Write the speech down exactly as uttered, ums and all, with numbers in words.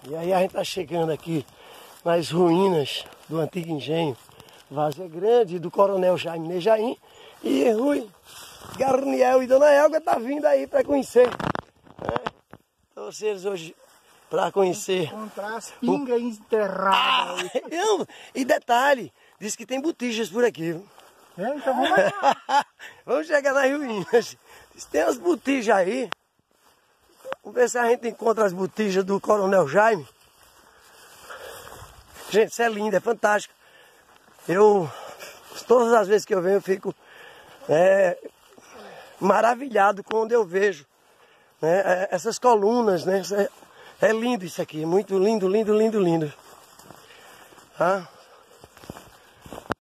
E aí a gente tá chegando aqui nas ruínas do antigo engenho Várzea Grande, do Coronel Jaime Nejaim. E Rui Garniel e Dona Elga tá vindo aí para conhecer. Né? Então vocês hoje para conhecer. Encontrar as pingas o... enterradas. Ah, eu, e detalhe, diz que tem botijas por aqui. Viu? É, então vamos lá. Vamos chegar nas ruínas. Tem as botijas aí. Vamos ver se a gente encontra as botijas do Coronel Jaime. Gente, isso é lindo, é fantástico. Eu, todas as vezes que eu venho, eu fico é, maravilhado quando eu vejo, né, essas colunas, né? É, é lindo isso aqui, muito lindo, lindo, lindo, lindo. Tá?